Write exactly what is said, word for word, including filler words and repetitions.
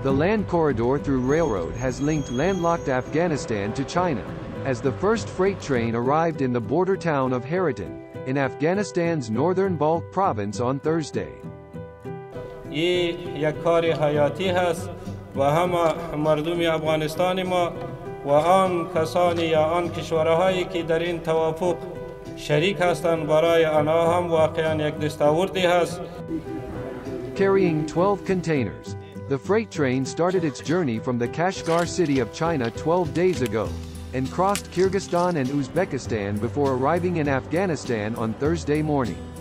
The land corridor through railroad has linked landlocked Afghanistan to China, as the first freight train arrived in the border town of Hairatan, in Afghanistan's northern Balkh province on Thursday. این یک کار حیاتی هست و همه مردم افغانستان ما و آن کسانی یا آن کشورهایی که در این توافق شریک هستند برای آنها هم واقعا یک دستاوردی هست. Carrying twelve containers, the freight train started its journey from the Kashgar city of China twelve days ago, and crossed Kyrgyzstan and Uzbekistan before arriving in Afghanistan on Thursday morning.